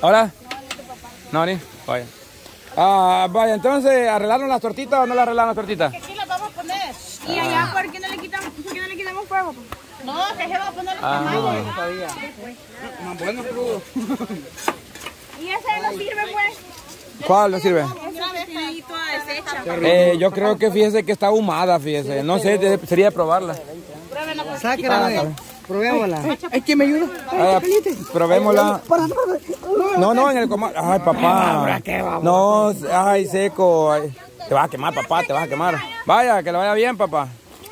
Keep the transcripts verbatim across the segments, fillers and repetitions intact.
¿Hola? No, ni. Vaya. Ah, vaya, entonces, ¿arreglaron las tortitas o no las arreglaron las tortitas? Que sí las vamos a poner. Y allá, ¿por qué no le quitamos, por qué no le quitamos fuego? No, que se va a poner los Ah, tamales. no. Más bueno, crudo. ¿Y ese no sirve, pues? ¿Cuál no sirve? Esa vez ahí toda deshecha. Eh, yo creo que fíjese que está ahumada, fíjese. No sé, de- sería probarla. Sáquela, probémosla. Es que me ayuda. Ah, probémosla. No, no, en el comal. Ay, papá. No, ay, seco. Ay. Te vas a quemar, papá, te vas a quemar. Vaya, que le vaya bien, papá.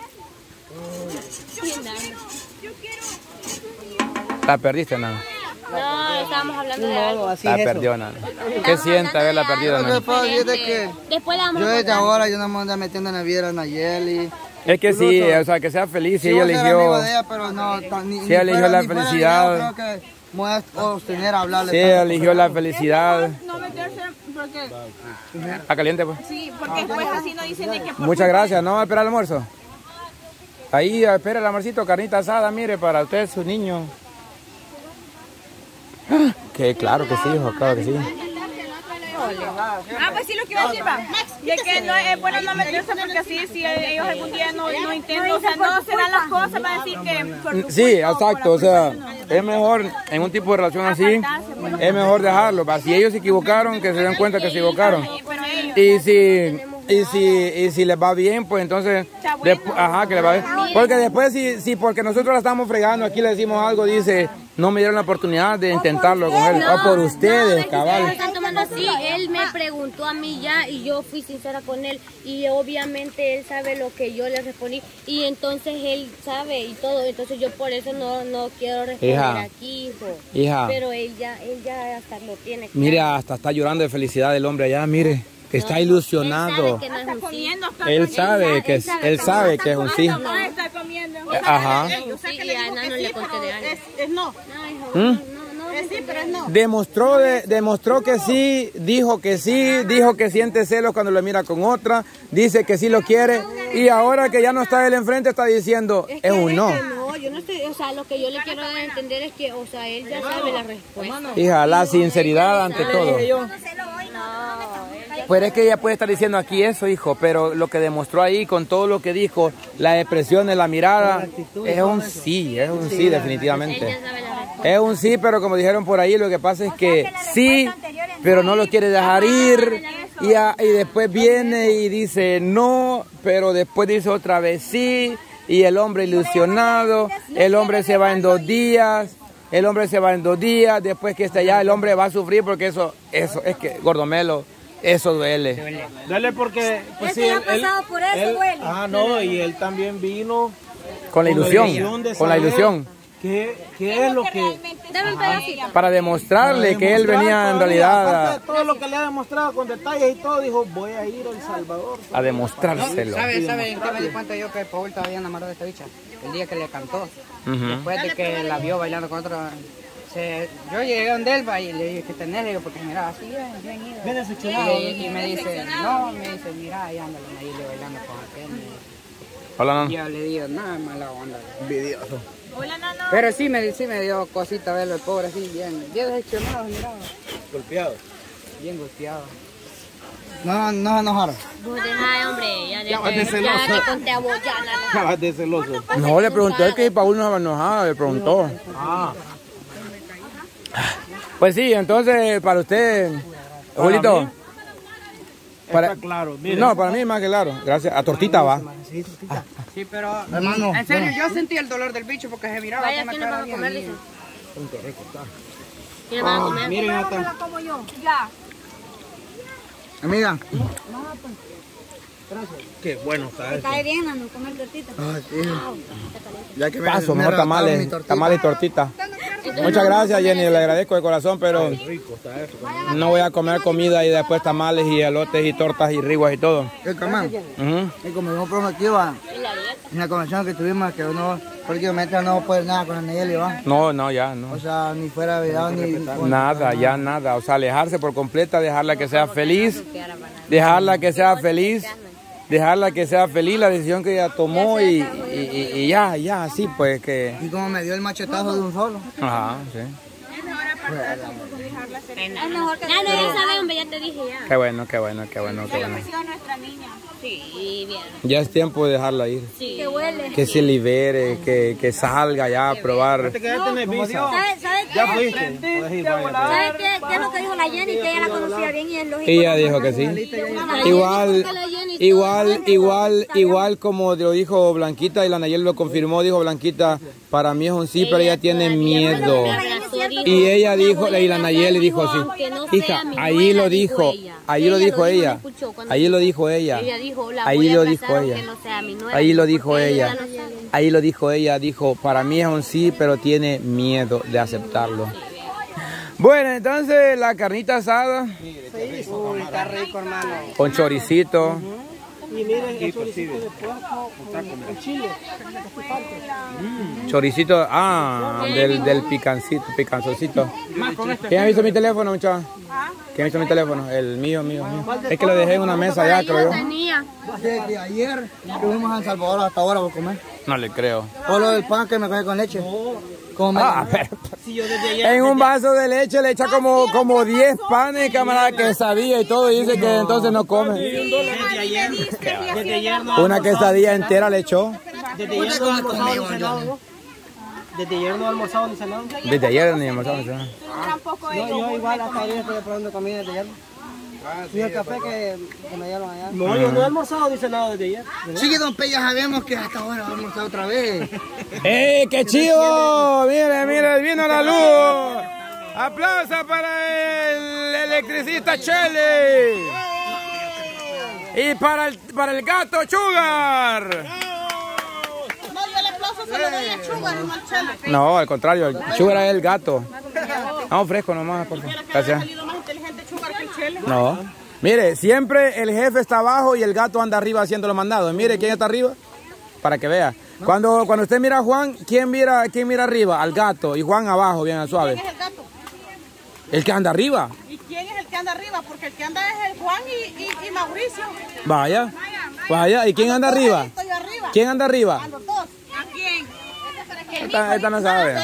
La perdiste, nada. No, estábamos hablando de algo. La perdió, nada. ¿Qué siente haberla perdido, Lo que nada? pasa es de que Después la vamos yo a desde contar. ahora yo no me ando metiendo en la vida de la Nayeli. Es que sí, o sea, que sea feliz. Si Sí, ella voy a ser amigo eligió, de ella, pero no, ta- ni, Sí, ni eligió fuera- la ni fuera felicidad. video, creo que me voy a obtener a hablarle. si tanto, ella eligió la felicidad. No meterse porque... Está caliente, pues. Sí, porque después así no dicen de que... por Muchas gracias. ¿No va a esperar el almuerzo? Ahí, espera el almuercito, carnita asada, mire, para usted, su niño. Ah, Que claro que sí, hijo, claro que sí. Ah, pues sí, lo que iba a decir, va. De que no es bueno no meterse porque así, si ellos algún día no, no intentan, o sea, no se dan las cosas, van a decir que... por tu Sí, culpa o por exacto, la o sea, culpa de uno. es mejor en un tipo de relación así, es mejor dejarlo. va. Si ellos se equivocaron, que se den cuenta que se equivocaron. Pero ellos... Y si, y si, y si les va bien, pues entonces, despu- ajá, que les va bien. Porque después, si, si porque nosotros la estamos fregando, aquí le decimos algo, dice, no me dieron la oportunidad de intentarlo con él. O por ustedes, no, cabal. Ustedes lo están tomando así. Él me preguntó a mí ya y yo fui sincera con él. Y obviamente él sabe lo que yo le respondí. Y entonces él sabe y todo. Entonces yo por eso no, no quiero responder Hija. aquí, hijo. Hija, Pero él ya, él ya hasta lo tiene. claro. mire, hasta está llorando de felicidad el hombre allá, mire. Está ilusionado. Él sabe que no es un sí. Comiendo, está Él sabe que es, él sabe que es un sí. no está comiendo. Ajá. Yo sé Sí, que y le a digo Ana que no sí, le conté pero de algo. es, es no. No, hijo, ¿Mm? no, no. Es sí, pero es no. Demostró, de- demostró que sí, dijo que sí, dijo que siente celos cuando lo mira con otra, dice que sí lo quiere y ahora que ya no está él enfrente está diciendo es un no. No, yo no estoy, o sea, lo que yo le quiero dar a entender es que, o sea, él ya sabe la respuesta. Hija, la sinceridad ante todo. Pues es que ella puede estar diciendo aquí eso, hijo, pero lo que demostró ahí con todo lo que dijo, la expresión de la mirada, es un sí, es un sí definitivamente. Ella sabe la respuesta. Es un sí, pero como dijeron por ahí, lo que pasa es que sí, pero no lo quiere dejar ir y, a- y después viene y dice no, pero después dice otra vez sí y el hombre ilusionado, el hombre se va en dos días, el hombre se va en dos días, después que esté allá el hombre va a sufrir porque eso, eso es que Gordomelo, eso duele. Dale porque pues Este sí, ya ha él- pasado por eso, él- duele. Ah, no, y él también vino Con la ilusión, de con la saber ilusión, qué, qué es lo que Dame un pedacito. para demostrarle que él venía en Aparte realidad de todo lo que le ha demostrado con detalles y todo, dijo, voy a ir a El Salvador. a, a demostrárselo. ¿Sabe, sabe en qué me di cuenta yo que Paul todavía enamorado de esta bicha? El día que le cantó. Ujú. Después de que la vio bailando con otra. Se, yo llegué donde él va y le dije que tenés, le digo, porque mira, así bien, bien ido. Bien decepcionado. Y, y me dice, no, me dice, mira, ahí anda la Nayeli bailando con aquel. Hola, Y Nano. yo le digo, no, es mala onda. Envidioso. Hola, Nano. Pero sí me, sí me dio cosita verlo, el pobre así, bien, bien decepcionado, mira, Golpeado. bien golpeado. No, no se enojaron. Vos dejá, hombre, ya, Ya vas de ya, celoso. ya te conté a vos, ya, nada. Acabas de celoso. No, le pregunté que Paul no estaba enojado, le preguntó. Ah, Pues sí, entonces para usted, Julito, mí, para- está claro. Mire, no, para mí es más que claro, gracias, a tortita va. Sí, pero Hermano, en serio, yo sentí el dolor del bicho porque se miraba Vaya, con ¿quién la nos cara van a comer, bien. dicen? ¿Quién nos van a comer? miren hasta. Como yo. Ya. Amiga. Qué bueno está eso. Cae bien, Nano, comer tortita. Ya que me- paso, me mejor arrebataron mi tamales, tortita. tamales y tortita. Muchas gracias, Jenny, le agradezco de corazón, pero Rico está eso. no voy a comer comida y después tamales y elotes y tortas y riguas y todo. ¿Qué coman? Ujú. Y como yo prometía en la convención que tuvimos que uno prácticamente no puede nada con la Nayeli, ¿va? No, no, ya, no. O sea, ni fuera video ni Nada, ya nada. O sea, alejarse por completa, dejarla que sea feliz, dejarla que sea feliz, dejarla que sea feliz la decisión que ella tomó y, y, y- y ya, ya, así pues que... Y como me dio el machetazo de un solo. Ajá, sí. Es mejor Es mejor que... No, no, ya sabe, hombre, ya te dije ya. Qué bueno, qué bueno, qué bueno, qué bueno. nuestra niña. Sí, bien. Ya es tiempo de dejarla ir. Sí. Que huele. Que se libere, que, que salga ya a probar. Te quedaste en el visa. ¿Sabes sabe qué? Ya fuiste. Puedes ir, vaya. ¿Sabes qué, qué es lo que dijo la Jenny? Que ella la conocía bien y es lógico. Ella dijo que sí. Igual, igual, igual, igual como lo dijo Blanquita y la Nayel lo confirmó, dijo Blanquita, para mí es un sí, pero ella tiene miedo. Y ella dijo, y la Nayeli dijo así, hija, ahí lo dijo, ahí lo dijo ella, ahí lo dijo ella, ahí lo dijo ella, ahí lo dijo ella, ahí lo dijo ella, dijo, para mí es un sí, pero tiene miedo de aceptarlo. Bueno, entonces la carnita asada, Uy, está rico, hermano. con choricito. Y miren el choricito de puerco con chile. Choricito, ah, del, del picancito, picanzocito. ¿Quién ha visto mi teléfono, muchachos? ¿Quién ha visto mi teléfono? El mío, mío, mío. Es que lo dejé en una mesa allá, creo yo. Desde ayer fuimos a El Salvador hasta ahora por comer. No le creo. Por lo del pan que me cae con leche. Comer. Ah, pero, en un vaso de leche le echa como, como diez panes, camarada, que sabía y todo, y dice que entonces no come. Desde ayer. Desde ayer no. Una quesadilla entera le echó. Desde ayer no almorzado ni cenado. Desde ayer no almorzado ni cenado. Desde ayer ni almorzado ni cenado. Yo, yo igual hasta ayer estoy probando comida desde ayer. Y el café que, que me dieron allá. No, yo no he almorzado ni cenado desde ayer. Sí, don Pe, ya sabemos que hasta ahora va a almorzar otra vez. ¡Eh, qué chido! Mire, mire, vino la luz. ¡Aplausos para el electricista Chele! Y para el, para el gato Sugar. No, yo el aplauso se lo doy a Sugar, no al Chele. No, al contrario, el Sugar es el gato. Vamos fresco nomás, por favor. Gracias. salido más inteligente Sugar que el Chele. No. Mire, siempre el jefe está abajo y el gato anda arriba haciendo los mandados. Mire, ¿quién está arriba? Para que vea. Cuando, cuando usted mira a Juan, ¿quién mira, quién mira arriba? Al gato. Y Juan abajo, bien al suave. ¿Quién es el gato? El que anda arriba. ¿Y quién es el que anda arriba? Porque el que anda es el Juan y, y, y Mauricio. Vaya. Vaya. ¿Y quién anda arriba? Estoy arriba. ¿Quién anda arriba? A los dos. ¿A quién? Esta, esta no sabe.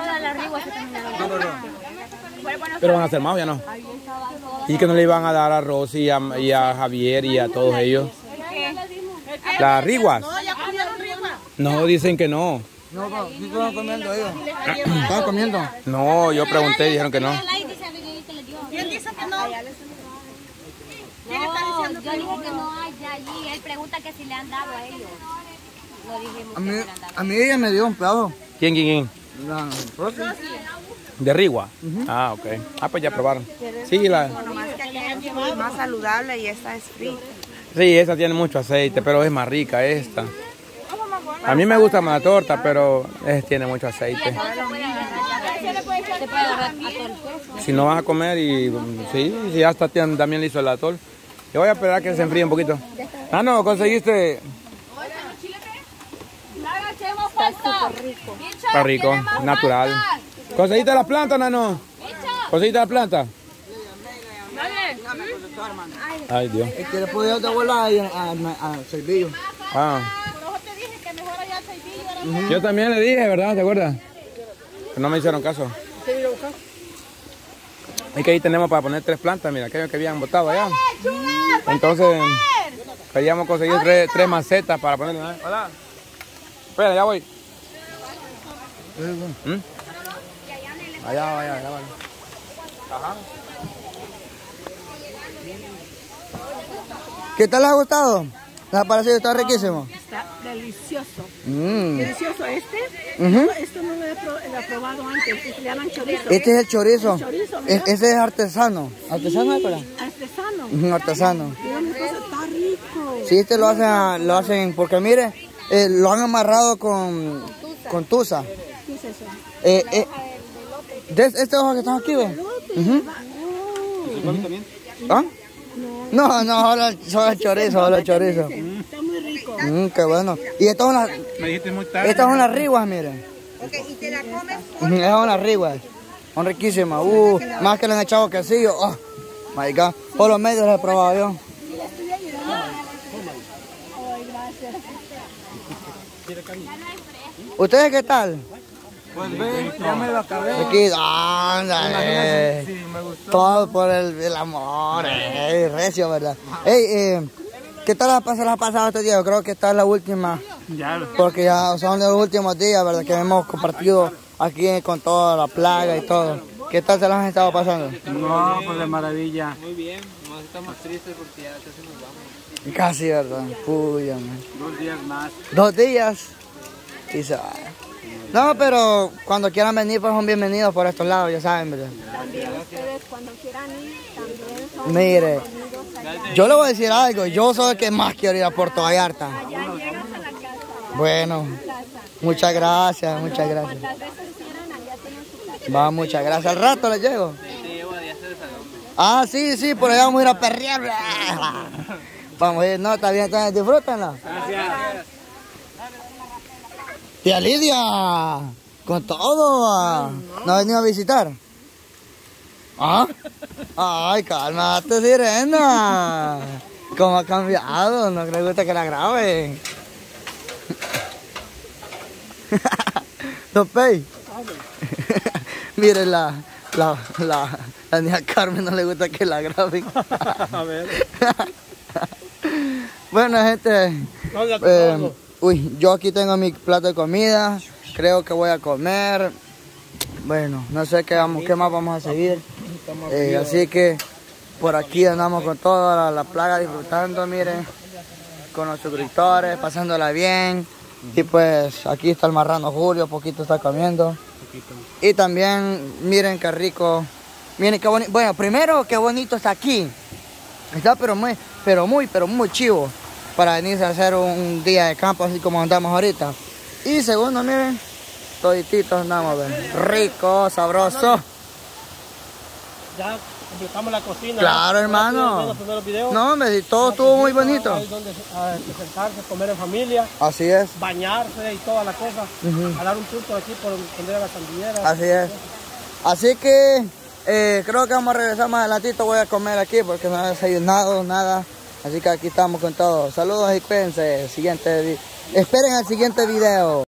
Pero van a ser más, ya no. Y que no le iban a dar a Rosy y a, y a Javier y a todos ellos. Las riguas. No, ya comieron riguas. No, dicen que no. No, no, sí estaban comiendo ellos. ¿Estaban comiendo? No, yo pregunté y dijeron que no. ¿Quién dice que no? ¿Quién está No, diciendo yo que dije no? que no hay ya allí. Él pregunta que si le han dado a ellos. No dijimos A que mí, se le han dado. a mí ella me dio un pedazo. ¿Quién, quién, quién? La Rosy. De rigua. Ah, ok. Ah, pues ya probaron. Sí, la... Es más saludable y esta es frita. sí, esa tiene mucho aceite, pero es más rica esta. A mí me gusta más la torta, pero es, tiene mucho aceite. Se puede agarrar atol. Si no vas a comer y sí, si ya está también listo el atol. Yo voy a esperar que se enfríe un poquito. Ah, no, conseguiste... Está súper rico. Está rico, natural. ¿Conseguiste la planta, Nano? ¿Conseguiste la planta? Ay, Dios. Es que después yo te vuelvo a ir a, a, a Cervillo. Ah. Por eso te dije que mejor allá al Ceibillo. Yo también le dije, ¿verdad? ¿Te acuerdas? Pero no me hicieron caso. Es que ahí tenemos para poner tres plantas, mira, aquellos que habían botado allá. Entonces, queríamos conseguir tres, tres macetas para ponerle. Hola. Espera, ya voy. ¿Mm? Allá, allá, allá, vale. Ajá. ¿Qué tal les ha gustado? ¿Les ha parecido? Está riquísimo. Está delicioso. Mm. Delicioso este. Ujú. Esto no lo he, pro- lo he probado antes. Este se llaman chorizo. Este es el chorizo. Chorizo, Es- mira. ese es artesano. ¿Artesano es para? Artesano. Ujú, artesano. Mira mi cosa, está rico. Sí, este lo hacen, lo hacen porque mire, eh, lo han amarrado con, con tusa. ¿Qué es eso? Eh, eh, de este ojo que están aquí, ¿ve? Ujú. ¿Ah? No, no, solo, solo el chorizo, solo el chorizo. Está muy rico. Mm, qué bueno. Y estas son las, Me dijiste muy tarde. estas son las riguas, miren. Ok, y te la comes. Ujú, estas son las riguas. Son riquísimas. Uh, más que le han echado quesillo. Oh, my God. Por los medios las he probado yo. ¿Ustedes qué tal? Pues ve, ya me lo acabé. Aquí, ándale. Sí, me gustó. Todo por el, el amor, eh, recio, ¿verdad? Ey, eh, ¿qué tal la pasada, la pasada este día? Yo creo que esta es la última. Ya. Porque ya son los últimos días, ¿verdad? Que hemos compartido aquí con toda la plaga y todo. ¿Qué tal se las han estado pasando? No, pues de maravilla. Muy bien, nomás estamos tristes porque ya casi nos vamos. Casi, ¿verdad? Puya, man. Dos días más. Dos días y se va. No, pero cuando quieran venir, pues son bienvenidos por estos lados, ya saben, ¿verdad? También ustedes cuando quieran ir, también son Mire, bienvenidos allá. yo le voy a decir algo, yo soy el que más quiero ir a Puerto Vallarta. Allá llegas a la casa. Bueno, muchas gracias, muchas gracias. Cuantas veces quieran, allá tienen su casa. Va, muchas gracias. Al rato les llego. Ah, sí, sí, por allá vamos a ir a perrear. Vamos a ir, no, está bien, entonces disfrútenla. Gracias. Tía Lidia, con todo, ¿no ha venido a visitar? ¿Ah? Ay, cálmate, sirena. ¿Cómo ha cambiado? No le gusta que la graben. Don Pei. Miren la, la, la, la niña Carmen no le gusta que la graben. A ver. Bueno, gente. Eh, uy, yo aquí tengo mi plato de comida. Creo que voy a comer. Bueno, no sé qué, vamos, qué más vamos a seguir. Eh, así que por aquí andamos con toda la, la plaga disfrutando, miren. Con los suscriptores, pasándola bien. Y pues aquí está el marrano Julio, poquito está comiendo. Y también, miren qué rico. Miren qué bonito. Bueno, primero, qué bonito está aquí. Está pero muy, pero muy, pero muy chivo. Para venirse a hacer un día de campo así como andamos ahorita. Y segundo, miren, todititos andamos, ven. Rico, sabroso. Ya completamos la cocina. Claro, ¿Ya? hermano. Los primeros videos. No, hombre, todo estuvo muy bonito. Hay donde a sentarse, comer en familia, Así es, bañarse y toda la cosa. Ujú. A dar un tour por aquí por donde era la sandillera. así es. Así que eh, creo que vamos a regresar más adelantito. Voy a comer aquí porque no he desayunado nada. Así que aquí estamos con todo. Saludos y cuídense. Siguiente, vi- esperen el siguiente video.